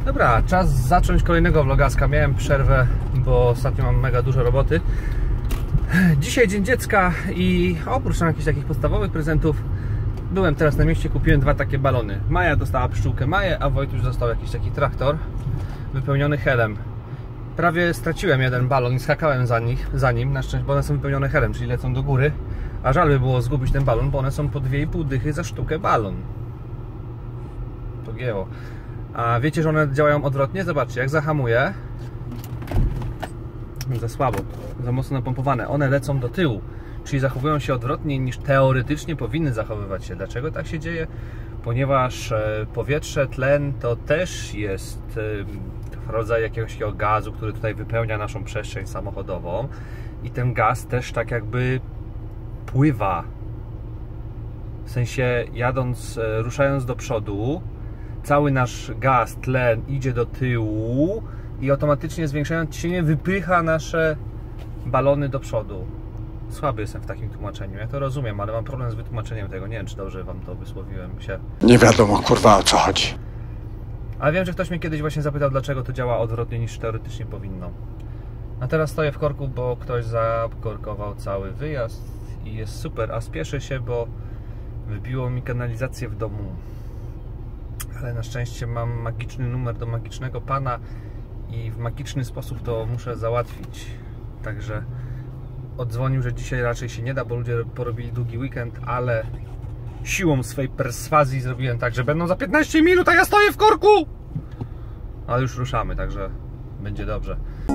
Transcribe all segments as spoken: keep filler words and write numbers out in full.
Dobra, czas zacząć kolejnego vlogaska. Miałem przerwę, bo ostatnio mam mega dużo roboty. Dzisiaj Dzień Dziecka i oprócz tam jakichś takich podstawowych prezentów byłem teraz na mieście, kupiłem dwa takie balony. Maja dostała pszczółkę Maję, a Wojtuś dostał jakiś taki traktor wypełniony helem. Prawie straciłem jeden balon i skakałem za, nich, za nim, na szczęście, bo one są wypełnione helem, czyli lecą do góry. A żal by było zgubić ten balon, bo one są po dwie i pół dychy za sztukę balon. Pogięło. A wiecie, że one działają odwrotnie? Zobaczcie, jak zahamuję, za słabo, za mocno napompowane, one lecą do tyłu, czyli zachowują się odwrotnie niż teoretycznie powinny zachowywać się. Dlaczego tak się dzieje? Ponieważ powietrze, tlen to też jest rodzaj jakiegoś takiego gazu, który tutaj wypełnia naszą przestrzeń samochodową i ten gaz też tak jakby pływa, w sensie jadąc, ruszając do przodu, cały nasz gaz, tlen idzie do tyłu i automatycznie zwiększając ciśnienie wypycha nasze balony do przodu. Słaby jestem w takim tłumaczeniu, ja to rozumiem, ale mam problem z wytłumaczeniem tego. Nie wiem, czy dobrze wam to wysłowiłem się. Nie wiadomo, kurwa, o co chodzi. Ale wiem, że ktoś mnie kiedyś właśnie zapytał, dlaczego to działa odwrotnie niż teoretycznie powinno. A teraz stoję w korku, bo ktoś zakorkował cały wyjazd i jest super, a spieszę się, bo wybiło mi kanalizację w domu. Ale na szczęście mam magiczny numer do magicznego pana i w magiczny sposób to muszę załatwić. Także odzwonił, że dzisiaj raczej się nie da, bo ludzie porobili długi weekend, ale siłą swej perswazji zrobiłem tak, że będą za piętnaście minut, a ja stoję w korku! Ale już ruszamy, także będzie dobrze.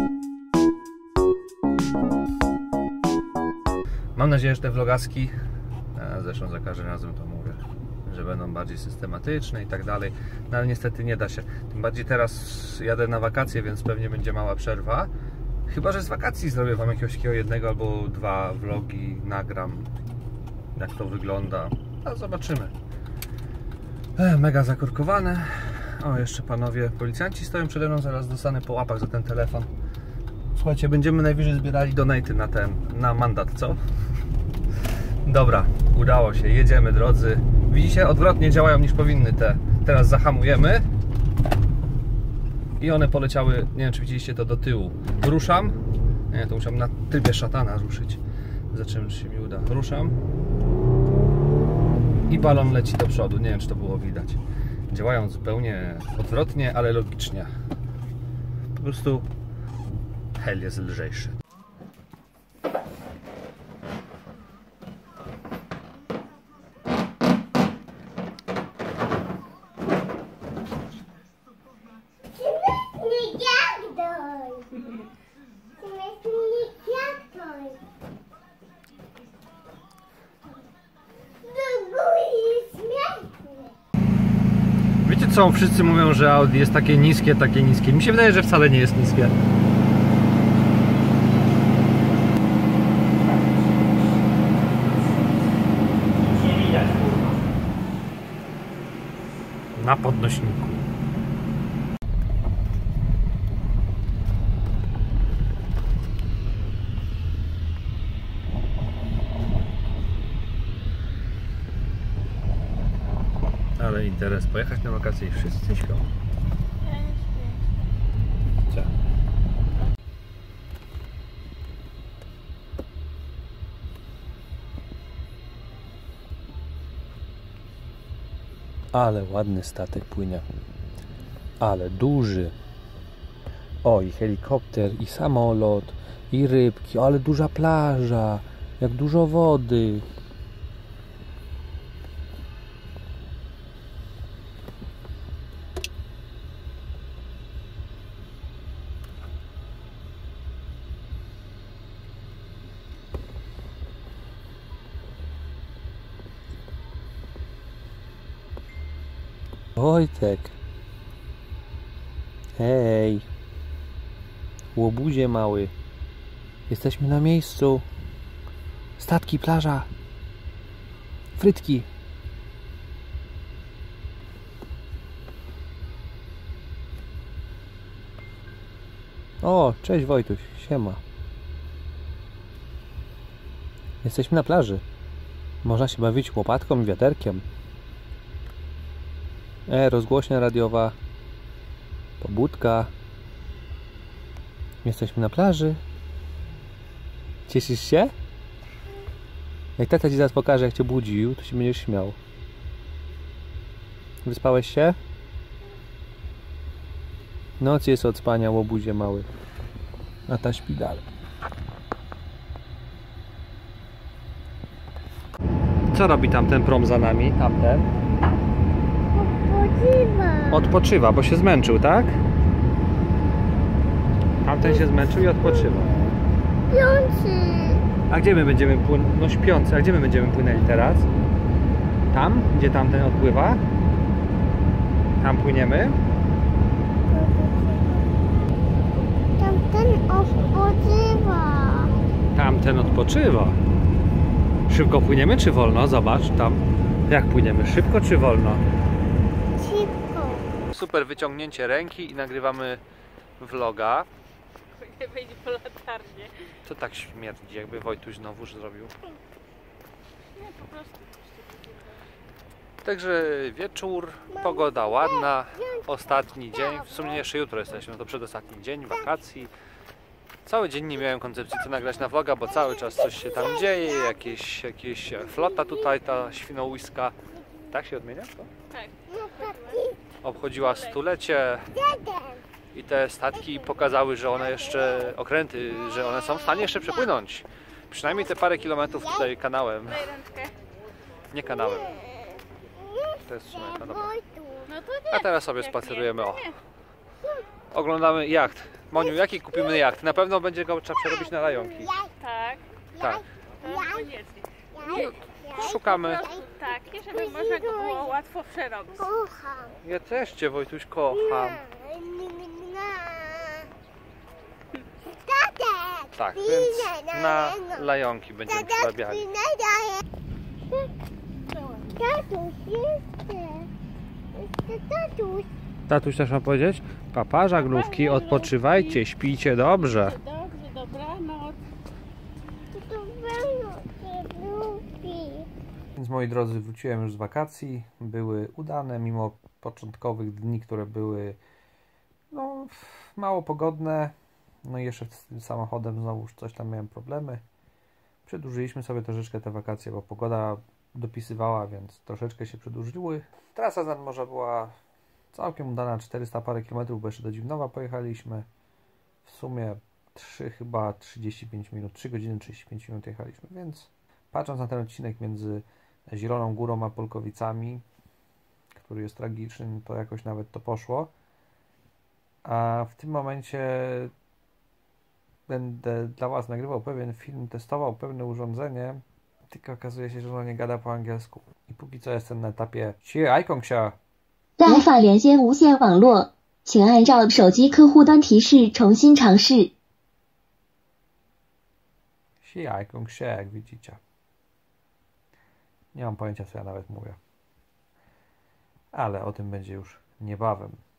Mam nadzieję, że te vlogaski, zresztą za każdym razem to mówię, że będą bardziej systematyczne i tak dalej, no ale niestety nie da się. Tym bardziej teraz jadę na wakacje, więc pewnie będzie mała przerwa. Chyba że z wakacji zrobię wam jakiegoś takiego jednego albo dwa vlogi, nagram, jak to wygląda. A zobaczymy. E, mega zakorkowane. O, jeszcze panowie policjanci stoją przede mną, zaraz dostanę po łapach za ten telefon. Słuchajcie, będziemy najwyżej zbierali donaty na ten, na mandat, co? Dobra, udało się, jedziemy, drodzy. Widzicie, odwrotnie działają niż powinny te. Teraz zahamujemy i one poleciały, nie wiem czy widzieliście to, do tyłu. Ruszam, nie, to musiałem na trybie szatana ruszyć. Zobaczymy, czy się mi uda. Ruszam i balon leci do przodu, nie wiem czy to było widać. Działają zupełnie odwrotnie, ale logicznie. Po prostu hel jest lżejszy. Wiecie co? Wszyscy mówią, że Audi jest takie niskie, takie niskie. Mi się wydaje, że wcale nie jest niskie. Nie widać, kurwa. Na podnośniku. Ale interes, pojechać na wakacje i wszyscy śpią. Ja nie śpię. Co? Ale ładny statek płynie. Ale duży. O, i helikopter, i samolot, i rybki, ale duża plaża, jak dużo wody. Wojtek. Hej. Łobuzie mały. Jesteśmy na miejscu. Statki, plaża. Frytki. O, cześć Wojtuś. Siema. Jesteśmy na plaży. Można się bawić łopatką i wiaderkiem. E, rozgłośnia radiowa. Pobudka. Jesteśmy na plaży. Cieszysz się? Jak tata ci zaraz pokaże, jak cię budził, to się będziesz śmiał. Wyspałeś się? Noc jest od spania, łobuzie mały. A ta śpi dalej. Co robi tamten prom za nami? Tamten? Odpoczywa. Odpoczywa, bo się zmęczył, tak? Tamten się zmęczył i odpoczywa. Piący. A gdzie my będziemy płynąć? No śpiący, a gdzie my będziemy płynęli teraz? Tam? Gdzie tamten odpływa? Tam płyniemy? Tamten odpoczywa. Tamten odpoczywa. Szybko płyniemy czy wolno? Zobacz tam. Jak płyniemy? Szybko czy wolno? Szybko. Super wyciągnięcie ręki i nagrywamy vloga. Nie wejdzie po latarnię. To tak śmierdzi, jakby Wojtuś znowuż zrobił. Nie, po prostu. Także wieczór, pogoda ładna, ostatni dzień, w sumie jeszcze jutro jesteśmy, no to przedostatni dzień wakacji. Cały dzień nie miałem koncepcji co nagrać na vloga, bo cały czas coś się tam dzieje, jakieś, jakieś flota tutaj, ta świnoujska, tak się odmienia? To? Tak. Obchodziła stulecie i te statki pokazały, że one jeszcze, okręty, że one są w stanie jeszcze przepłynąć. Przynajmniej te parę kilometrów tutaj kanałem, Daj ręczkę. nie kanałem. To jest w sumie kanał. No to nie. A teraz sobie Jak spacerujemy, nie, o. to nie. Oglądamy jacht. Moniu, jaki kupimy jacht? Na pewno będzie go trzeba przerobić na lajonki. Tak. Tak. To koniecznie. Szukamy. Po prostu takie, żeby można go było łatwo przerobić. Kocham. Ja też Cię, Wojtuś, kocham. Tata. Tak, więc na lajonki będziemy przerabiali. Tatuś, jeszcze. Jeszcze tatuś. Tatuś też ma powiedzieć? Papa, żaglówki, odpoczywajcie, śpijcie dobrze. Dobrze, dobranoc. To pewno cię lubi. Więc moi drodzy, wróciłem już z wakacji. Były udane, mimo początkowych dni, które były no, mało pogodne. No i jeszcze z tym samochodem znowu coś tam miałem problemy. Przedłużyliśmy sobie troszeczkę te wakacje, bo pogoda dopisywała, więc troszeczkę się przedłużyły. Trasa z nadmorza była całkiem udana, czterysta parę kilometrów, bo jeszcze do Dziwnowa pojechaliśmy. W sumie trzy chyba trzydzieści pięć minut, trzy godziny trzydzieści pięć minut jechaliśmy, więc patrząc na ten odcinek między Zieloną Górą a Polkowicami, który jest tragiczny, to jakoś nawet to poszło. A w tym momencie będę dla Was nagrywał pewien film, testował pewne urządzenie, tylko okazuje się, że ono nie gada po angielsku. I póki co jestem na etapie 谢 iKongxia. 在无法连接无线网络，请按照手机客户端提示重新尝试。 谢 iKongxia, jak widzicie. Nie mam pojęcia, co ja nawet mówię. Ale o tym będzie już niebawem.